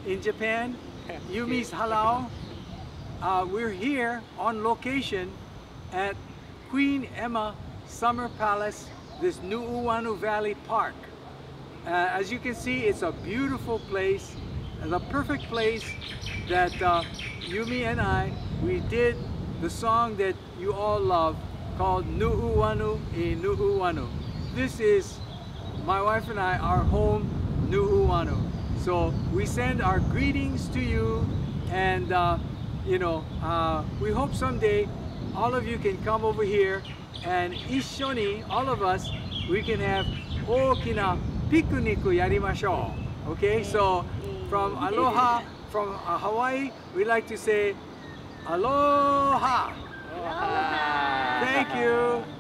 in Japan, Yumi's Halal. We're here on location at Queen Emma Summer Palace, this New Uanu Valley Park. As you can see, it's a beautiful place, the perfect place that Yumi and we did the song that you all love called Nu Uanu e Nu Uanu. This is my wife and our home, Nu Uanu. So we send our greetings to you, and you know, we hope someday all of you can come over here and ishoni, all of us, we can have okina picnic yarimashou. Okay, so from Aloha, from Hawaii, we like to say Aloha. Aloha. Thank you.